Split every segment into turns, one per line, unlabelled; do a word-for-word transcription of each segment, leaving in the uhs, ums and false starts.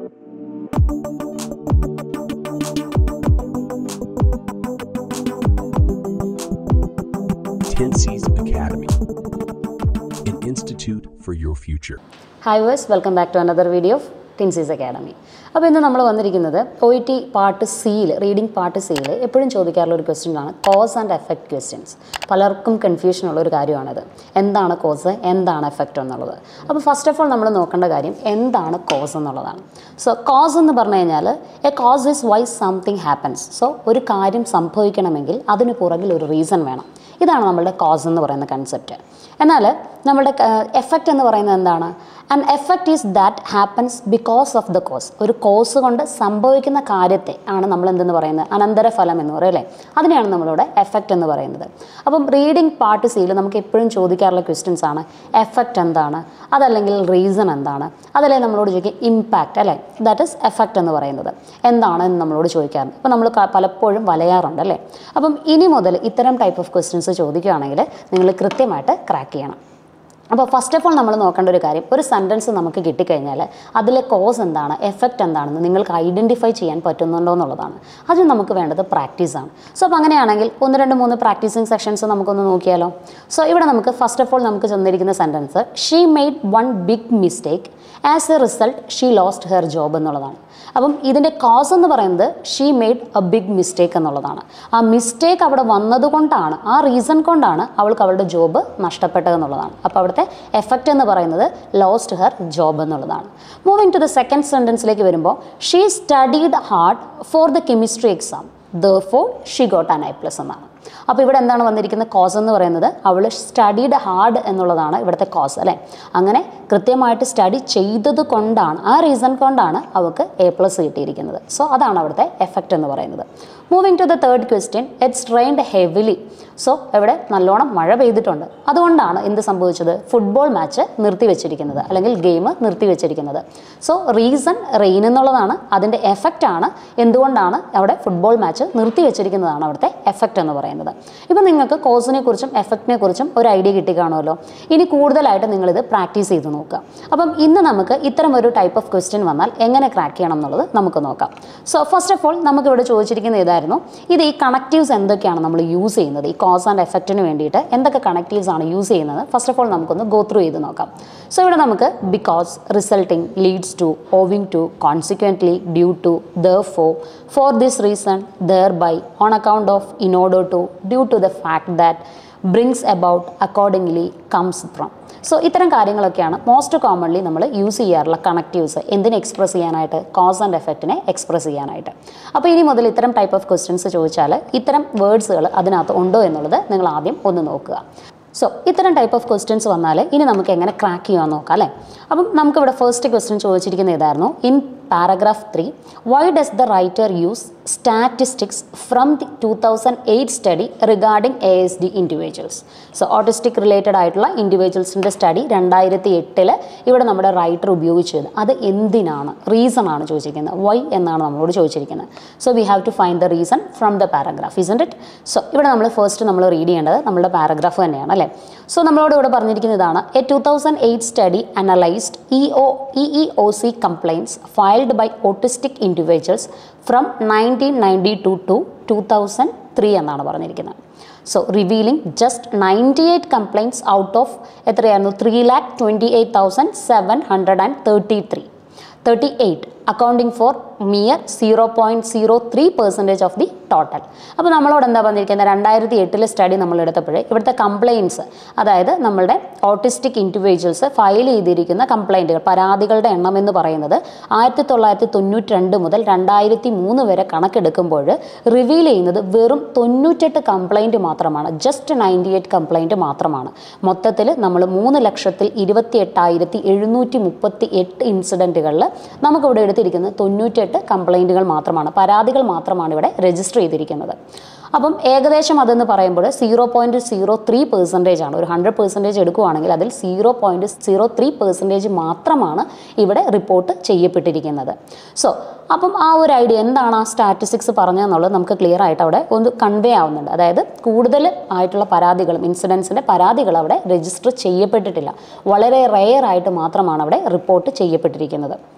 Tenses Academy, an institute for your future.
Hi viewers, welcome back to another video of Tenses Academy. അപ്പോൾ ഇന്ന് നമ്മൾ വന്നിരിക്കുന്നത് O E T part സിയിൽ reading part സിയിൽ എപ്പോഴും ചോദിക്കാറുള്ള ഒരു ക്വസ്റ്റ്യൻ ആണ് കോസ് ആൻഡ് എഫക്റ്റ് ക്വസ്റ്റ്യൻസ്. പലർക്കും കൺഫ്യൂഷൻ ഉള്ള ഒരു കാര്യമാണത്. എന്താണ് കോസ്, എന്താണ് എഫക്റ്റ് എന്നുള്ളത്. അപ്പോൾ ഫസ്റ്റ് ഓഫ് ഓൾ നമ്മൾ നോക്കേണ്ട കാര്യം എന്താണ് കോസ് എന്നുള്ളതാണ്. സോ കോസ് എന്ന് പറഞ്ഞു കഴിഞ്ഞാൽ a cause is why something happens. So ഒരു കാര്യം സംഭവിക്കണമെങ്കിൽ അതിന് പുറകിൽ ഒരു റീസൺ വേണം. ഇതാണ് നമ്മളുടെ കോസ് എന്ന് പറയുന്ന കൺസെപ്റ്റ്. എന്നാൽ നമ്മളുടെ എഫക്റ്റ് എന്ന് പറയുന്നത് എന്താണ്? And effect is that happens because of the cause. ഒരു കോസ് കൊണ്ട് സംഭവിക്കുന്ന കാര്യത്തെ ആണ് നമ്മൾ എന്തെന്ന് പറയുന്നത്, അനന്തരഫലം എന്ന് പറയും അല്ലേ. അതിനെയാണ് നമ്മളിവിടെ എഫക്റ്റ് എന്ന് പറയുന്നത്. അപ്പം റീഡിംഗ് പാർട്ട് സിയിൽ നമുക്ക് എപ്പോഴും ചോദിക്കാറുള്ള ക്വസ്റ്റ്യൻസ് ആണ് എഫക്റ്റ് എന്താണ്, അതല്ലെങ്കിൽ റീസൺ എന്താണ്, അതല്ലെങ്കിൽ നമ്മളോട് ചോദിക്കും ഇമ്പാക്റ്റ് അല്ലേ. ദാറ്റ് ഈസ് എഫക്റ്റ് എന്ന് പറയുന്നത് എന്താണ് എന്ന് നമ്മളോട് ചോദിക്കാറുണ്ട്. അപ്പോൾ നമ്മൾ പലപ്പോഴും വലയാറുണ്ട് അല്ലേ. അപ്പം ഇനി മുതൽ ഇത്തരം ടൈപ്പ് ഓഫ് ക്വസ്റ്റ്യൻസ് ചോദിക്കുകയാണെങ്കിൽ നിങ്ങൾ കൃത്യമായിട്ട് ക്രാക്ക് ചെയ്യണം. അപ്പോൾ ഫസ്റ്റ് ഓഫ് ഓൾ നമ്മൾ നോക്കേണ്ട ഒരു കാര്യം, ഒരു സെൻറ്റൻസ് നമുക്ക് കിട്ടിക്കഴിഞ്ഞാൽ അതിലെ കോസ് എന്താണ്, എഫക്റ്റ് എന്താണെന്ന് നിങ്ങൾക്ക് ഐഡൻറ്റിഫൈ ചെയ്യാൻ പറ്റുന്നുണ്ടോ എന്നുള്ളതാണ്. അതിന് നമുക്ക് വേണ്ടത് പ്രാക്ടീസാണ്. സോ അപ്പോൾ അങ്ങനെയാണെങ്കിൽ ഒന്ന് രണ്ട് മൂന്ന് പ്രാക്ടീസിങ് സെക്ഷൻസ് നമുക്കൊന്ന് നോക്കിയാലോ. സോ ഇവിടെ നമുക്ക് ഫസ്റ്റ് ഓഫ് ഓൾ നമുക്ക് ചെന്നിരിക്കുന്ന sentence she made one big mistake as a result she lost her job എന്നുള്ളതാണ്. അപ്പം ഇതിൻ്റെ കോസ് എന്ന് പറയുന്നത് she made a big mistake എന്നുള്ളതാണ്. ആ മിസ്റ്റേക്ക് അവിടെ വന്നതുകൊണ്ടാണ്, ആ റീസൺ കൊണ്ടാണ് അവൾക്ക് അവളുടെ ജോബ് നഷ്ടപ്പെട്ടത് എന്നുള്ളതാണ്. അപ്പോൾ അവിടുത്തെ എഫക്റ്റ് എന്ന് പറയുന്നത് ലോസ്റ്റ് ഹെർ ജോബ് എന്നുള്ളതാണ്. മൂവിങ് ടു ദ സെക്കൻഡ് സെൻറ്റൻസിലേക്ക് വരുമ്പോൾ she studied hard for the chemistry exam therefore she got an A plus എന്നാണ്. അപ്പോൾ ഇവിടെ എന്താണ് വന്നിരിക്കുന്നത്, കോസ് എന്ന് പറയുന്നത് അവൾ സ്റ്റഡീഡ് ഹാർഡ് എന്നുള്ളതാണ് ഇവിടുത്തെ കോസ് അല്ലേ. അങ്ങനെ കൃത്യമായിട്ട് സ്റ്റഡി ചെയ്തത് കൊണ്ടാണ്, ആ റീസൺ കൊണ്ടാണ് അവൾക്ക് എ പ്ലസ് കിട്ടിയിരിക്കുന്നത്. സോ അതാണ് അവിടുത്തെ എഫക്റ്റ് എന്ന് പറയുന്നത്. Moving to the third question, it's rained heavily. So ഇവിടെ നല്ലോണം മഴ പെയ്തിട്ടുണ്ട്, അതുകൊണ്ടാണ് എന്ത് സംഭവിച്ചത്, ഫുട്ബോൾ മാച്ച് നിർത്തിവെച്ചിരിക്കുന്നത് അല്ലെങ്കിൽ ഗെയിം നിർത്തിവെച്ചിരിക്കുന്നത്. സോ റീസൺ റെയിൻ എന്നുള്ളതാണ്, അതിൻ്റെ എഫക്റ്റാണ് എന്തുകൊണ്ടാണ് അവിടെ ഫുട്ബോൾ മാച്ച് നിർത്തിവെച്ചിരിക്കുന്നതാണ് അവിടുത്തെ എഫക്റ്റ് എന്ന് പറയുന്നത്. ഇപ്പം നിങ്ങൾക്ക് കോസിനെ കുറിച്ചും എഫക്റ്റിനെ കുറിച്ചും ഒരു ഐഡിയ കിട്ടിക്കാണുമല്ലോ. ഇനി കൂടുതലായിട്ട് നിങ്ങളിത് പ്രാക്ടീസ് ചെയ്ത് നോക്കുക. അപ്പം ഇന്ന് നമുക്ക് ഇത്തരം ഒരു ടൈപ്പ് ഓഫ് ക്വസ്റ്റ്യൻ വന്നാൽ എങ്ങനെ ക്രാക്ക് ചെയ്യണം എന്നുള്ളത് നമുക്ക് നോക്കാം. സോ ഫസ്റ്റ് ഓഫ് ഓൾ നമുക്കിവിടെ ചോദിച്ചിരിക്കുന്നത് ഇതായിരുന്നു, ഇത് ഈ കണക്റ്റീവ്സ് എന്തൊക്കെയാണ് നമ്മൾ യൂസ് ചെയ്യുന്നത്, ഈ കോസ് ആൻഡ് എഫക്റ്റിന് വേണ്ടിയിട്ട് എന്തൊക്കെ കണക്റ്റീവ്സ് ആണ് യൂസ് ചെയ്യുന്നത്, ഫസ്റ്റ് ഓഫ് ഓൾ നമുക്കൊന്ന് ഗോ ത്രൂ ചെയ്ത് നോക്കാം. സോ ഇവിടെ നമുക്ക് because, resulting, leads to, owing to, consequently, due to, therefore, for this reason, thereby, on account of, in order to, due to the fact that, brings about, accordingly, comes from. So ഇത്തരം കാര്യങ്ങളൊക്കെയാണ് most commonly നമ്മൾ use ചെയ്യാറുള്ള connectives എന്തിനെ express ചെയ്യാനായിട്ട്, cause and എഫക്റ്റിനെ express ചെയ്യാനായിട്ട്. അപ്പോൾ ഇനി മുതൽ ഇത്തരം ടൈപ്പ് ഓഫ് ക്വസ്റ്റ്യൻസ് ചോദിച്ചാൽ ഇത്തരം വേർഡ്സുകൾ അതിനകത്ത് ഉണ്ടോ എന്നുള്ളത് നിങ്ങൾ ആദ്യം ഒന്ന് നോക്കുക. സോ ഇത്തരം ടൈപ്പ് ഓഫ് ക്വസ്റ്റ്യൻസ് വന്നാൽ ഇനി നമുക്ക് എങ്ങനെ ക്രാക്ക് ചെയ്യാൻ നോക്കാം അല്ലേ. അപ്പം നമുക്കിവിടെ ഫസ്റ്റ് ക്വസ്റ്റ്യൻ ചോദിച്ചിരിക്കുന്നത് ഏതായിരുന്നു, in paragraph three, why does the writer use statistics from the two thousand eight study regarding A S D individuals? So autistic related ആയിട്ടുള്ള ഇൻഡിവിജ്വൽസിൻ്റെ സ്റ്റഡി രണ്ടായിരത്തി എട്ടിൽ ഇവിടെ നമ്മുടെ റൈറ്റർ ഉപയോഗിച്ചത് അത് എന്തിനാണ്, റീസൺ ആണ് ചോദിച്ചിരിക്കുന്നത്, വൈ എന്നാണ് നമ്മളോട് ചോദിച്ചിരിക്കുന്നത്. So we have to find the reason from the paragraph, isn't it? So ഇവിടെ നമ്മൾ ഫസ്റ്റ് നമ്മൾ റീഡ് ചെയ്യേണ്ടത് നമ്മുടെ പാരഗ്രാഫ് തന്നെയാണ് അല്ലേ. സോ നമ്മളോട് ഇവിടെ പറഞ്ഞിരിക്കുന്നത് ഇതാണ്, a two thousand eight study analysed E O E E O C complaints filed by autistic individuals from nineteen ninety-two to two thousand three എന്നാണ് പറഞ്ഞിരിക്കുന്നത്. So revealing just ninety eight complaints out of എത്രയായിരുന്നു, three lakh twenty eight thousand seven hundred and thirty three thirty eight accounting for mere zero point zero three percentage of the total. അപ്പോൾ നമ്മളോട് എന്താ പറഞ്ഞിരിക്കുന്നത്, രണ്ടായിരത്തി എട്ടിലെ study നമ്മൾ എടുത്തപ്പോഴേ ഇവിടുത്തെ complaints, അതായത് നമ്മളുടെ ഓട്ടിസ്റ്റിക് ഇൻഡിവിജ്വൽസ് ഫയൽ ചെയ്തിരിക്കുന്ന കംപ്ലയിൻറ്റുകൾ, പരാതികളുടെ എണ്ണം എന്ന് പറയുന്നത് ആയിരത്തി തൊള്ളായിരത്തി തൊണ്ണൂറ്റി രണ്ട് മുതൽ രണ്ടായിരത്തി മൂന്ന് വരെ കണക്കെടുക്കുമ്പോൾ റിവീൽ ചെയ്യുന്നത് വെറും തൊണ്ണൂറ്റെട്ട് കംപ്ലയിൻറ്റ് മാത്രമാണ്. ജസ്റ്റ് നയൻറ്റി എയ്റ്റ് കംപ്ലയിൻറ്റ് മാത്രമാണ്. മൊത്തത്തിൽ നമ്മൾ മൂന്ന് ലക്ഷത്തിൽ ഇരുപത്തി എട്ടായിരത്തി എഴുന്നൂറ്റി മുപ്പത്തി എട്ട് ഇൻസിഡൻറ്റുകളിൽ നമുക്കിവിടെ എടുത്തിരിക്കുന്നത് തൊണ്ണൂറ്റെട്ട് കംപ്ലയിൻറ്റുകൾ മാത്രമാണ്, പരാതികൾ മാത്രമാണ് ഇവിടെ രജിസ്റ്റർ ചെയ്തിരിക്കുന്നത്. അപ്പം ഏകദേശം അതെന്ന് പറയുമ്പോൾ zero point zero three percentage ആണ്. ഒരു ഹൺഡ്രഡ് പെർസെൻറ്റേജ് എടുക്കുകയാണെങ്കിൽ അതിൽ zero point zero three percentage മാത്രമാണ് ഇവിടെ റിപ്പോർട്ട് ചെയ്യപ്പെട്ടിരിക്കുന്നത്. സോ അപ്പം ആ ഒരു ഐഡിയ എന്താണ് ആ സ്റ്റാറ്റിസ്റ്റിക്സ് പറഞ്ഞതെന്നുള്ളത് നമുക്ക് ക്ലിയർ ആയിട്ട് അവിടെ ഒന്ന് കൺവേ ആവുന്നുണ്ട്. അതായത് കൂടുതൽ ആയിട്ടുള്ള പരാതികളും ഇൻസിഡൻസിൻ്റെ പരാതികൾ അവിടെ രജിസ്റ്റർ ചെയ്യപ്പെട്ടിട്ടില്ല, വളരെ റെയർ ആയിട്ട് മാത്രമാണ് അവിടെ റിപ്പോർട്ട് ചെയ്യപ്പെട്ടിരിക്കുന്നത്.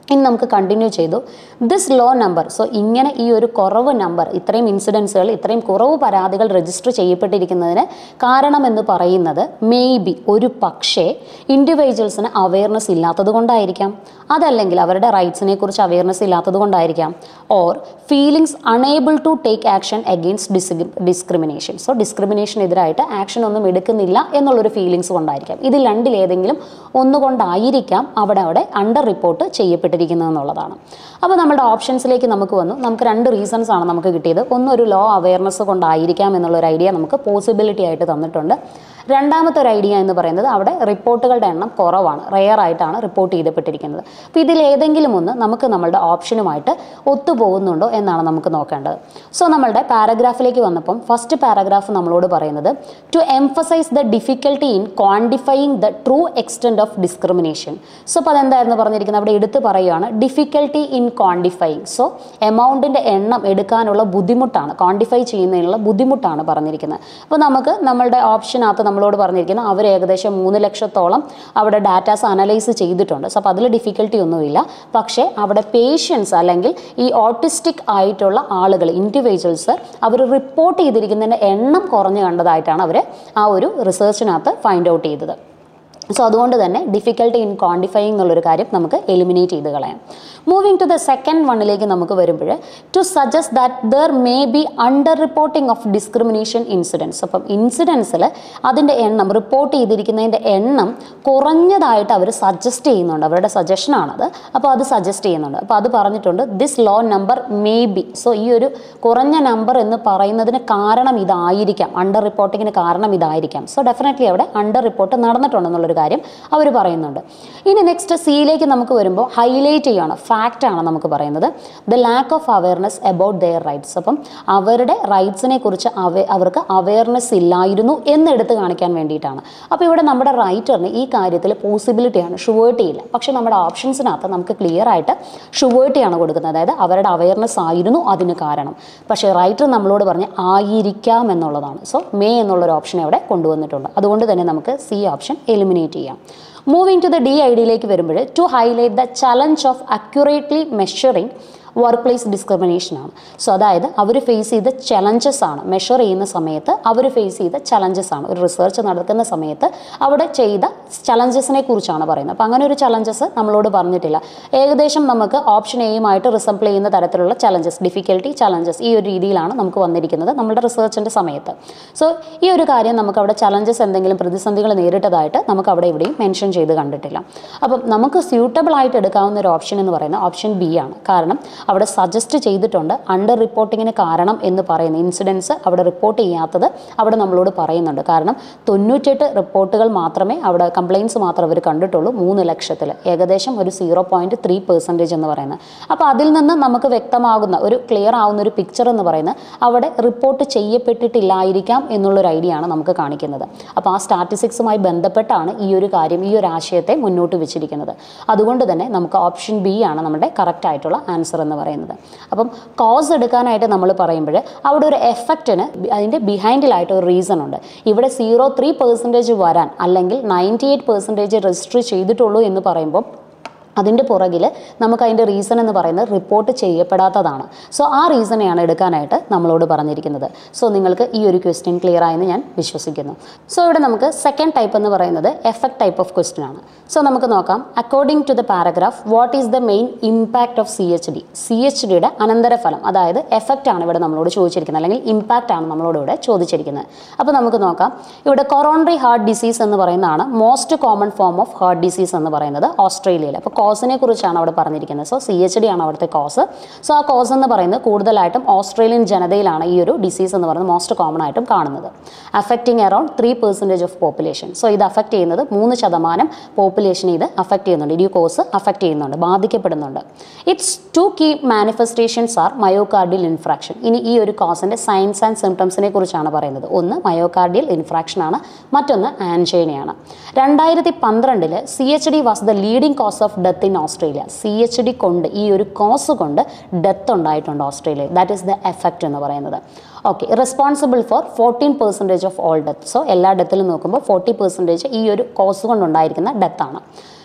ഇനി നമുക്ക് കണ്ടിന്യൂ ചെയ്തു. ദിസ് ലോ നമ്പർ, സോ ഇങ്ങനെ ഈ ഒരു കുറവ് നമ്പർ, ഇത്രയും ഇൻസിഡൻസുകൾ, ഇത്രയും കുറവ് പരാതികൾ രജിസ്റ്റർ ചെയ്യപ്പെട്ടിരിക്കുന്നതിന് കാരണമെന്ന് പറയുന്നത് മേ ബി, ഒരു പക്ഷേ ഇൻഡിവിജ്വൽസിന് അവയർനെസ് ഇല്ലാത്തത് കൊണ്ടായിരിക്കാം, അതല്ലെങ്കിൽ അവരുടെ റൈറ്റ്സിനെ കുറിച്ച് അവയർനെസ് ഇല്ലാത്തത് കൊണ്ടായിരിക്കാം, or feelings unable to take action against dis discrimination. So ഡിസ്ക്രിമിനേഷനെതിരായിട്ട് ആക്ഷൻ ഒന്നും എടുക്കുന്നില്ല എന്നുള്ളൊരു ഫീലിങ്സ് കൊണ്ടായിരിക്കാം. ഇതിൽ രണ്ടിലേതെങ്കിലും ഒന്നുകൊണ്ടായിരിക്കാം അവിടെ അവിടെ അണ്ടർ റിപ്പോർട്ട് ചെയ്യപ്പെട്ടിരിക്കുന്നത് എന്നുള്ളതാണ്. അപ്പോൾ നമ്മുടെ ഓപ്ഷൻസിലേക്ക് നമുക്ക് വന്നു. നമുക്ക് രണ്ട് റീസൺസ് ആണ് നമുക്ക് കിട്ടിയത്. ഒന്നൊരു ലോ അവയർനെസ് കൊണ്ടായിരിക്കാം എന്നുള്ളൊരു ഐഡിയ നമുക്ക് പോസിബിലിറ്റി ആയിട്ട് തന്നിട്ടുണ്ട്. രണ്ടാമത്തെ ഒരു ഐഡിയ എന്ന് പറയുന്നത് അവിടെ റിപ്പോർട്ടുകളുടെ എണ്ണം കുറവാണ്, റെയർ ആയിട്ടാണ് റിപ്പോർട്ട് ചെയ്യപ്പെട്ടിരിക്കുന്നത്. അപ്പോൾ ഇതിലേതെങ്കിലും ഒന്ന് നമുക്ക് നമ്മളുടെ ഓപ്ഷനുമായിട്ട് ഒത്തുപോകുന്നുണ്ടോ എന്നാണ് നമുക്ക് നോക്കേണ്ടത്. സോ നമ്മളുടെ പാരഗ്രാഫിലേക്ക് വന്നപ്പം ഫസ്റ്റ് പാരഗ്രാഫ് നമ്മളോട് പറയുന്നത് to emphasise the difficulty in quantifying the true extent of discrimination. So അപ്പോൾ അതെന്തായിരുന്നു പറഞ്ഞിരിക്കുന്നത്, അവിടെ എടുത്ത് പറയുകയാണ് ഡിഫിക്കൽട്ടി ഇൻ ക്വാണ്ടിഫൈയിങ്. സോ എമൗണ്ടിൻ്റെ എണ്ണം എടുക്കാനുള്ള ബുദ്ധിമുട്ടാണ്, ക്വാണ്ടിഫൈ ചെയ്യുന്നതിനുള്ള ബുദ്ധിമുട്ടാണ് പറഞ്ഞിരിക്കുന്നത്. അപ്പോൾ നമുക്ക് നമ്മളുടെ ഓപ്ഷനകത്ത് നമ്മളോട് പറഞ്ഞിരിക്കുന്നത് അവർ ഏകദേശം മൂന്ന് ലക്ഷത്തോളം അവിടെ ഡാറ്റാസ് അനലൈസ് ചെയ്തിട്ടുണ്ട്. സോ അപ്പോൾ അതിൽ ഡിഫിക്കൽട്ടി ഒന്നുമില്ല. പക്ഷേ അവിടെ പേഷ്യൻസ് അല്ലെങ്കിൽ ഈ ഓട്ടിസ്റ്റിക് ആയിട്ടുള്ള ആളുകൾ, ഇൻഡിവിജ്വൽസ്, അവർ റിപ്പോർട്ട് ചെയ്തിരിക്കുന്നതിൻ്റെ എണ്ണം കുറഞ്ഞു കണ്ടതായിട്ടാണ് അവർ ആ ഒരു റിസർച്ചിനകത്ത് ഫൈൻഡ് ഔട്ട് ചെയ്തത്. സോ അതുകൊണ്ട് തന്നെ ഡിഫിക്കൽട്ടി ഇൻ ക്വാണ്ടിഫൈയിങ് എന്നുള്ളൊരു കാര്യം നമുക്ക് എലിമിനേറ്റ് ചെയ്ത് കളയാം. മൂവിങ് ടു ദ സെക്കൻഡ് വണ്ണിലേക്ക് നമുക്ക് വരുമ്പോൾ to suggest that there may be under reporting of discrimination incidents. അപ്പം ഇൻസിഡൻസിൽ അതിൻ്റെ എണ്ണം, റിപ്പോർട്ട് ചെയ്തിരിക്കുന്നതിൻ്റെ എണ്ണം കുറഞ്ഞതായിട്ട് അവർ സജസ്റ്റ് ചെയ്യുന്നുണ്ട്. അവരുടെ സജഷനാണത്. അപ്പോൾ അത് സജസ്റ്റ് ചെയ്യുന്നുണ്ട്. അപ്പോൾ അത് പറഞ്ഞിട്ടുണ്ട് this low number may be. So ഈ ഒരു കുറഞ്ഞ നമ്പർ എന്ന് പറയുന്നതിന് കാരണം ഇതായിരിക്കാം, അണ്ടർ റിപ്പോർട്ടിങ്ങിന് കാരണം ഇതായിരിക്കാം. സോ ഡെഫിനറ്റ്ലി അവിടെ അണ്ടർ റിപ്പോർട്ട് നടന്നിട്ടുണ്ടെന്നുള്ളൊരു കാര്യം അവർ പറയുന്നുണ്ട്. ഇനി നെക്സ്റ്റ് സിയിലേക്ക് നമുക്ക് വരുമ്പോൾ ഹൈലൈറ്റ് ചെയ്യണം, ഫാക്റ്റ് ആണ് നമുക്ക് പറയുന്നത് the lack of awareness about their rights. അപ്പം അവരുടെ റൈറ്റ്സിനെ കുറിച്ച് അവ അവർക്ക് അവയർനെസ് ഇല്ലായിരുന്നു എന്നെടുത്ത് കാണിക്കാൻ വേണ്ടിയിട്ടാണ്. അപ്പോൾ ഇവിടെ നമ്മുടെ റൈറ്ററിന് ഈ കാര്യത്തിൽ പോസിബിലിറ്റിയാണ്, ഷുവേർട്ടി ഇല്ല. പക്ഷെ നമ്മുടെ ഓപ്ഷൻസിനകത്ത് നമുക്ക് ക്ലിയർ ആയിട്ട് ഷുവേർട്ടിയാണ് കൊടുക്കുന്നത്, അതായത് അവരുടെ അവയർനെസ് ആയിരുന്നു അതിന് കാരണം. പക്ഷേ റൈറ്റർ നമ്മളോട് പറഞ്ഞ് ആയിരിക്കാം എന്നുള്ളതാണ്. സോ മേ എന്നുള്ളൊരു ഓപ്ഷൻ അവിടെ കൊണ്ടുവന്നിട്ടുണ്ട്. അതുകൊണ്ട് തന്നെ നമുക്ക് സി ഓപ്ഷൻ എലിമിനേറ്റ് ചെയ്യാം. മൂവിങ് ടു ദ ഡി ഐഡിയിലേക്ക് വരുമ്പോൾ to highlight the challenge of accurately measuring workplace discrimination ആണ്. സോ അതായത് അവർ ഫേസ് ചെയ്ത ചലഞ്ചസ് ആണ്, മെഷർ ചെയ്യുന്ന സമയത്ത് അവർ ഫേസ് ചെയ്ത ചലഞ്ചസ് ആണ്. ഒരു റിസർച്ച് നടക്കുന്ന സമയത്ത് അവിടെ ചെയ്ത ചലഞ്ചസിനെ കുറിച്ചാണ് പറയുന്നത്. അപ്പോൾ അങ്ങനെ ഒരു ചലഞ്ചസ് നമ്മളോട് പറഞ്ഞിട്ടില്ല. ഏകദേശം നമുക്ക് ഓപ്ഷൻ എയുമായിട്ട് റിസംബിൾ ചെയ്യുന്ന തരത്തിലുള്ള ചലഞ്ചസ്, ഡിഫിക്കൽട്ടി ചലഞ്ചസ്, ഈ ഒരു രീതിയിലാണ് നമുക്ക് വന്നിരിക്കുന്നത് നമ്മുടെ റിസർച്ചിൻ്റെ സമയത്ത്. സോ ഈ ഒരു കാര്യം നമുക്ക് അവിടെ ചലഞ്ചസ്, എന്തെങ്കിലും പ്രതിസന്ധികൾ നേരിട്ടതായിട്ട് നമുക്ക് അവിടെ ഇവിടെയും മെൻഷൻ ചെയ്ത് കണ്ടിട്ടില്ല. അപ്പം നമുക്ക് സ്യൂട്ടബിൾ ആയിട്ട് എടുക്കാവുന്ന ഒരു ഓപ്ഷൻ എന്ന് പറയുന്നത് ഓപ്ഷൻ ബി ആണ്. കാരണം അവിടെ സജസ്റ്റ് ചെയ്തിട്ടുണ്ട് അണ്ടർ റിപ്പോർട്ടിങ്ങിന് കാരണം എന്ന് പറയുന്ന ഇൻസിഡൻസ് അവിടെ റിപ്പോർട്ട് ചെയ്യാത്തത് അവിടെ നമ്മളോട് പറയുന്നുണ്ട്. കാരണം തൊണ്ണൂറ്റെട്ട് റിപ്പോർട്ടുകൾ മാത്രമേ അവിടെ, കംപ്ലയിൻസ് മാത്രമേ അവർ കണ്ടിട്ടുള്ളൂ മൂന്ന് ലക്ഷത്തിൽ, ഏകദേശം ഒരു സീറോ പോയിൻറ്റ് ത്രീ പെർസെൻറ്റേജ് എന്ന് പറയുന്നത്. അപ്പോൾ അതിൽ നിന്ന് നമുക്ക് വ്യക്തമാകുന്ന ഒരു ക്ലിയർ ആവുന്ന ഒരു പിക്ചർ എന്ന് പറയുന്നത് അവിടെ റിപ്പോർട്ട് ചെയ്യപ്പെട്ടിട്ടില്ലായിരിക്കാം എന്നുള്ളൊരു ഐഡിയ ആണ് നമുക്ക് കാണിക്കുന്നത്. അപ്പോൾ ആ സ്റ്റാറ്റിസ്റ്റിക്സുമായി ബന്ധപ്പെട്ടാണ് ഈ ഒരു കാര്യം, ഈ ഒരു ആശയത്തെ മുന്നോട്ട് വെച്ചിരിക്കുന്നത്. അതുകൊണ്ട് തന്നെ നമുക്ക് ഓപ്ഷൻ ബി ആണ് നമ്മുടെ കറക്റ്റ് ആയിട്ടുള്ള ആൻസർ എന്ന് പറയുന്നത്. അപ്പം കോസ് എടുക്കാനായിട്ട് നമ്മൾ പറയുമ്പോൾ അവിടെ ഒരു എഫക്റ്റിന് അതിൻ്റെ ബിഹൈൻഡിലായിട്ട് ഒരു റീസൺ ഉണ്ട്. ഇവിടെ സീറോ ത്രീ പെർസെൻറ്റേജ് വരാൻ, അല്ലെങ്കിൽ നയൻറ്റി എയ്റ്റ് പെർസെൻറ്റേജ് രജിസ്റ്റർ ചെയ്തിട്ടുള്ളൂ എന്ന് പറയുമ്പോൾ അതിൻ്റെ പുറകിൽ നമുക്ക് അതിൻ്റെ റീസൺ എന്ന് പറയുന്നത് റിപ്പോർട്ട് ചെയ്യപ്പെടാത്തതാണ്. സോ ആ റീസണെയാണ് എടുക്കാനായിട്ട് നമ്മളോട് പറഞ്ഞിരിക്കുന്നത്. സോ നിങ്ങൾക്ക് ഈ ഒരു ക്വസ്റ്റ്യൻ ക്ലിയർ ആയെന്ന് ഞാൻ വിശ്വസിക്കുന്നു. സോ ഇവിടെ നമുക്ക് സെക്കൻഡ് ടൈപ്പ് എന്ന് പറയുന്നത് എഫക്റ്റ് ടൈപ്പ് ഓഫ് ക്വസ്റ്റ്യൻ ആണ്. സോ നമുക്ക് നോക്കാം. According to the paragraph what is the main impact of C H D. C H ഡിയുടെ അനന്തരഫലം, അതായത് എഫക്റ്റ് ആണ് ഇവിടെ നമ്മളോട് ചോദിച്ചിരിക്കുന്നത്, അല്ലെങ്കിൽ ഇമ്പാക്റ്റ് ആണ് നമ്മളോട് ഇവിടെ ചോദിച്ചിരിക്കുന്നത്. അപ്പോൾ നമുക്ക് നോക്കാം. ഇവിടെ കൊറോണറി ഹാർട്ട് ഡിസീസ് എന്ന് പറയുന്നതാണ് most common form of heart disease എന്ന് പറയുന്നത് ഓസ്ട്രേലിയയിൽ. അപ്പോൾ കോസിനെ കുറിച്ചാണ് അവിടെ പറഞ്ഞിരിക്കുന്നത്. സോ സി എച്ച് ഡി ആണ് അവിടുത്തെ കോസ്. സോ ആ കോസ് എന്ന് പറയുന്നത് കൂടുതലായിട്ടും ഓസ്ട്രേലിയൻ ജനതയിലാണ് ഈ ഒരു ഡിസീസ് എന്ന് പറയുന്നത് മോസ്റ്റ് കോമൺ ആയിട്ടും കാണുന്നത്. Affecting around three percentage of population. So ഇത് അഫക്റ്റ് ചെയ്യുന്നത് മൂന്ന് ശതമാനം പോപ്പുലേഷനെ ഇത് അഫക്റ്റ് ചെയ്യുന്നുണ്ട്. ഈ കോസ് അഫക്റ്റ് ചെയ്യുന്നുണ്ട്, ബാധിക്കപ്പെടുന്നുണ്ട്. It's two key manifestations are myocardial infraction. ഇനി ഈ ഒരു കോസിൻ്റെ സൈൻസ് ആൻഡ് സിംറ്റംസിനെ കുറിച്ചാണ് പറയുന്നത്. ഒന്ന് മയോകാർഡിയൽ ഇൻഫ്രാക്ഷൻ ആണ്, മറ്റൊന്ന് ആൻജൈനയാണ്. രണ്ടായിരത്തി പന്ത്രണ്ടില് C H D was the leading cause of death in Australia. C H D കൊണ്ട്, ഈ ഒരു കോസ് കൊണ്ട് ഡെത്ത് ഉണ്ടായിട്ടുണ്ട് ഓസ്ട്രേലിയയിൽ. ദാറ്റ് ഈസ് ദ എഫക്റ്റ് എന്ന് പറയുന്നത്. Okay, responsible for fourteen percentage of all death. So എല്ലാ ഡെത്തിലും നോക്കുമ്പോൾ ഫോർട്ടി പെർസെൻറ്റേജ് ഈ ഒരു കോസ് കൊണ്ടുണ്ടായിരിക്കുന്ന ഡെത്താണ്.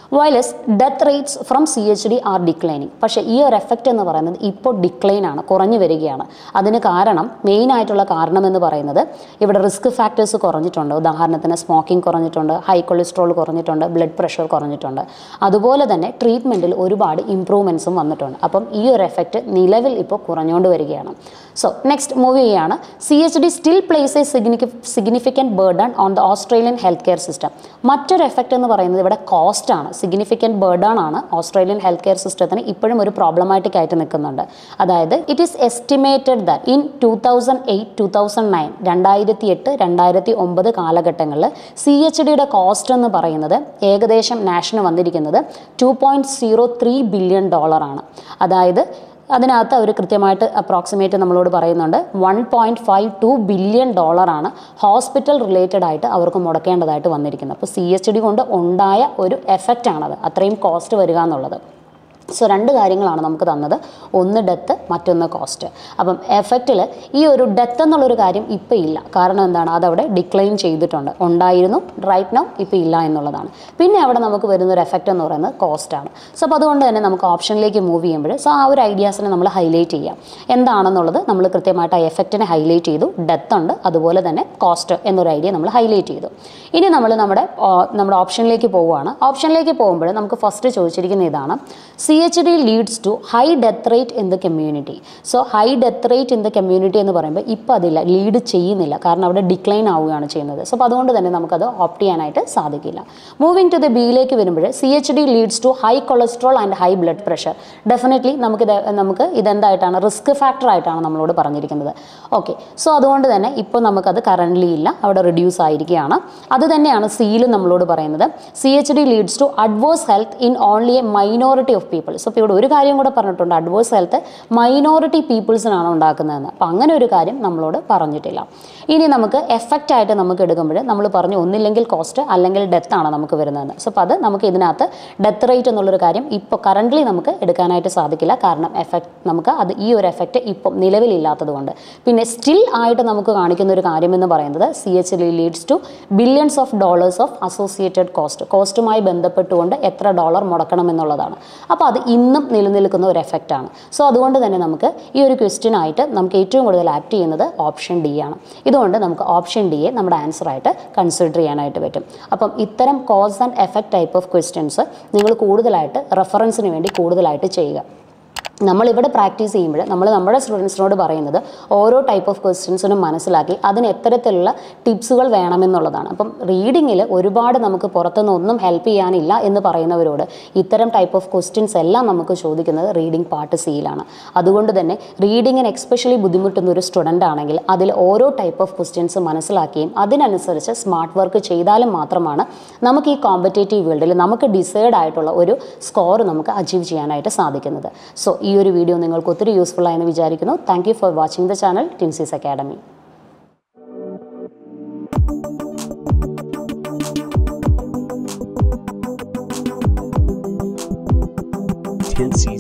Whilst death rates from C H D are declining. പക്ഷേ ഈ ഒരു എഫക്റ്റ് എന്ന് പറയുന്നത് ഇപ്പോൾ ഡിക്ലൈൻ ആണ്, കുറഞ്ഞു വരികയാണ്. അതിന് കാരണം മെയിൻ ആയിട്ടുള്ള കാരണം എന്ന് പറയുന്നത് ഇവിടെ റിസ്ക് ഫാക്ടേഴ്സ് കുറഞ്ഞിട്ടുണ്ട്. ഉദാഹരണത്തിന് സ്മോക്കിംഗ് കുറഞ്ഞിട്ടുണ്ട്, ഹൈ കൊളസ്ട്രോൾ കുറഞ്ഞിട്ടുണ്ട്, ബ്ലഡ് പ്രഷർ കുറഞ്ഞിട്ടുണ്ട്. അതുപോലെ തന്നെ ട്രീറ്റ്മെൻറ്റിൽ ഒരുപാട് ഇമ്പ്രൂവ്മെൻറ്റ്സും വന്നിട്ടുണ്ട്. അപ്പം ഈ ഒരു എഫക്റ്റ് നിലവിൽ ഇപ്പോൾ കുറഞ്ഞുകൊണ്ട് വരികയാണ്. സോ നെക്സ്റ്റ് മൂവ് ചെയ്യുകയാണ്. C H D still place a signifi significant burden on the Australian health care system. മറ്റൊരു എഫക്റ്റ് എന്ന് പറയുന്നത് ഇവിടെ കോസ്റ്റ് ആണ്. സിഗ്നിഫിക്കൻറ്റ് ബേർഡൺ ആണ് ഓസ്ട്രേലിയൻ ഹെൽത്ത് കെയർ സിസ്റ്റത്തിന് ഇപ്പോഴും ഒരു പ്രോബ്ലമാറ്റിക് ആയിട്ട് നിൽക്കുന്നുണ്ട്. അതായത് it is estimated that in two thousand eight two thousand nine രണ്ടായിരത്തി എട്ട് രണ്ടായിരത്തി ഒമ്പത് കാലഘട്ടങ്ങളിൽ സി എച്ച് ഡിയുടെ കോസ്റ്റ് എന്ന് പറയുന്നത് ഏകദേശം നാഷന് വന്നിരിക്കുന്നത് two point zero three billion ഡോളറാണ്. അതായത് അതിനകത്ത് അവർ കൃത്യമായിട്ട് അപ്രോക്സിമേറ്റ് നമ്മളോട് പറയുന്നുണ്ട് one point five two billion ഡോളറാണ് ഹോസ്പിറ്റൽ റിലേറ്റഡ് ആയിട്ട് അവർക്ക് മുടക്കേണ്ടതായിട്ട് വന്നിരിക്കുന്നത്. അപ്പോൾ സി എച്ച് ഡി കൊണ്ട് ഉണ്ടായ ഒരു എഫക്റ്റാണത്, അത്രയും കോസ്റ്റ് വരിക എന്നുള്ളത്. സോ രണ്ട് കാര്യങ്ങളാണ് നമുക്ക് തന്നത്, ഒന്ന് ഡെത്ത്, മറ്റൊന്ന് കോസ്റ്റ്. അപ്പം എഫക്റ്റിൽ ഈ ഒരു ഡെത്ത് എന്നുള്ളൊരു കാര്യം ഇപ്പോൾ ഇല്ല. കാരണം എന്താണ്, അതവിടെ ഡിക്ലൈൻ ചെയ്തിട്ടുണ്ട്. ഉണ്ടായിരുന്നു, റൈറ്റ് നൗ ഇപ്പോൾ ഇല്ല എന്നുള്ളതാണ്. പിന്നെ അവിടെ നമുക്ക് വരുന്നൊരു എഫക്റ്റ് എന്ന് പറയുന്നത് കോസ്റ്റാണ്. സോ അപ്പോൾ അതുകൊണ്ട് തന്നെ നമുക്ക് ഓപ്ഷനിലേക്ക് മൂവ് ചെയ്യുമ്പോൾ സോ ആ ഒരു ഐഡിയാസിനെ നമ്മൾ ഹൈലൈറ്റ് ചെയ്യാം. എന്താണെന്നുള്ളത് നമ്മൾ കൃത്യമായിട്ട് ആ എഫക്റ്റിനെ ഹൈലൈറ്റ് ചെയ്തു. ഡെത്ത് ഉണ്ട്, അതുപോലെ തന്നെ കോസ്റ്റ് എന്നൊരു ഐഡിയ നമ്മൾ ഹൈലൈറ്റ് ചെയ്തു. ഇനി നമ്മൾ നമ്മുടെ നമ്മുടെ ഓപ്ഷനിലേക്ക് പോവുകയാണ്. ഓപ്ഷനിലേക്ക് പോകുമ്പോൾ നമുക്ക് ഫസ്റ്റ് ചോദിച്ചിരിക്കുന്ന ഇതാണ്, C H D leads to high death rate in the community. So high death rate in the community എന്ന് പറയുമ്പോൾ ഇപ്പോൾ അതില്ല, ലീഡ് ചെയ്യുന്നില്ല. കാരണം അവിടെ ഡിക്ലൈൻ ആവുകയാണ് ചെയ്യുന്നത്. സോ അപ്പോൾ അതുകൊണ്ട് തന്നെ നമുക്കത് ഓപ്റ്റ് ചെയ്യാനായിട്ട് സാധിക്കില്ല. മൂവിങ് ടു ദ ബിയിലേക്ക് വരുമ്പോൾ C H D leads to high cholesterol and high blood pressure. Definitely നമുക്കിത് നമുക്ക് ഇതെന്തായിട്ടാണ്, റിസ്ക് ഫാക്ടർ ആയിട്ടാണ് നമ്മളോട് പറഞ്ഞിരിക്കുന്നത്. ഓക്കെ, സോ അതുകൊണ്ട് തന്നെ ഇപ്പോൾ നമുക്കത് കറൻ്റ്ലി ഇല്ല, അവിടെ റിഡ്യൂസ് ആയിരിക്കുകയാണ്. അത് തന്നെയാണ് സിയിലും നമ്മളോട് പറയുന്നത്. C H D leads to adverse health in only a minority of people. So ഇപ്പോൾ ഇവിടെ ഒരു കാര്യം കൂടെ പറഞ്ഞിട്ടുണ്ട്, അഡ്വേഴ്സ് ഹെൽത്ത് മൈനോറിറ്റി പീപ്പിൾസിനാണ് ഉണ്ടാക്കുന്നതെന്ന്. അപ്പോൾ അങ്ങനെ ഒരു കാര്യം നമ്മളോട് പറഞ്ഞിട്ടില്ല. ഇനി നമുക്ക് എഫക്റ്റ് ആയിട്ട് നമുക്ക് എടുക്കുമ്പോൾ നമ്മൾ പറഞ്ഞു ഒന്നില്ലെങ്കിൽ കോസ്റ്റ് അല്ലെങ്കിൽ ഡെത്ത് ആണ് നമുക്ക് വരുന്നതെന്ന്. സോ അപ്പോൾ അത് നമുക്ക് ഇതിനകത്ത് ഡെത്ത് റേറ്റ് എന്നുള്ളൊരു കാര്യം ഇപ്പോൾ കറൻ്റ്ലി നമുക്ക് എടുക്കാനായിട്ട് സാധിക്കില്ല. കാരണം എഫക്റ്റ് നമുക്ക് അത് ഈ ഒരു എഫക്റ്റ് ഇപ്പം നിലവിലില്ലാത്തത് കൊണ്ട്. പിന്നെ സ്റ്റിൽ ആയിട്ട് നമുക്ക് കാണിക്കുന്ന ഒരു കാര്യം എന്ന് പറയുന്നത് C H D leads to billions of dollars of associated cost. കോസ്റ്റുമായി ബന്ധപ്പെട്ടുകൊണ്ട് എത്ര ഡോളർ മുടക്കണം എന്നുള്ളതാണ്. അപ്പോൾ അത് ഇന്നും നിലനിൽക്കുന്ന ഒരു എഫക്റ്റാണ്. സോ അതുകൊണ്ട് തന്നെ നമുക്ക് ഈ ഒരു ക്വസ്റ്റ്യൻ ആയിട്ട് നമുക്ക് ഏറ്റവും കൂടുതൽ ആപ്റ്റ് ചെയ്യുന്നത് ഓപ്ഷൻ ഡി ആണ്. ഇതുകൊണ്ട് നമുക്ക് ഓപ്ഷൻ ഡിയെ നമ്മുടെ ആൻസറായിട്ട് കൺസിഡർ ചെയ്യാനായിട്ട് പറ്റും. അപ്പം ഇത്തരം cause and effect type of questions നിങ്ങൾ കൂടുതലായിട്ട് റെഫറൻസിന് വേണ്ടി കൂടുതലായിട്ട് ചെയ്യുക. നമ്മളിവിടെ പ്രാക്ടീസ് ചെയ്യുമ്പോൾ നമ്മൾ നമ്മുടെ സ്റ്റുഡൻസിനോട് പറയുന്നത് ഓരോ ടൈപ്പ് ഓഫ് ക്വസ്റ്റ്യൻസിനും മനസ്സിലാക്കി അതിന് എത്തരത്തിലുള്ള ടിപ്സുകൾ വേണമെന്നുള്ളതാണ്. അപ്പം റീഡിങ്ങിൽ ഒരുപാട് നമുക്ക് പുറത്തുനിന്ന് ഒന്നും ഹെൽപ്പ് ചെയ്യാനില്ല എന്ന് പറയുന്നവരോട് ഇത്തരം ടൈപ്പ് ഓഫ് ക്വസ്റ്റ്യൻസ് എല്ലാം നമുക്ക് ചോദിക്കുന്നത് റീഡിംഗ് പാർട്ട് സിയിലാണ്. അതുകൊണ്ട് തന്നെ റീഡിങ്ങിന് എക്സ്പെഷ്യലി ബുദ്ധിമുട്ടുന്ന ഒരു സ്റ്റുഡൻ്റ് ആണെങ്കിൽ അതിൽ ഓരോ ടൈപ്പ് ഓഫ് ക്വസ്റ്റ്യൻസ് മനസ്സിലാക്കുകയും അതിനനുസരിച്ച് സ്മാർട്ട് വർക്ക് ചെയ്താലും മാത്രമാണ് നമുക്ക് ഈ കോമ്പറ്റേറ്റീവ് വേൾഡിൽ നമുക്ക് ഡിസൈഡ് ആയിട്ടുള്ള ഒരു സ്കോർ നമുക്ക് അച്ചീവ് ചെയ്യാനായിട്ട് സാധിക്കുന്നത്. സോ ഈ ഒരു വീഡിയോ നിങ്ങൾക്ക് ഒത്തിരി യൂസ്ഫുൾ ആയെന്ന് വിചാരിക്കുന്നു. Thank you for watching the channel Tinsies academy.
Tinsies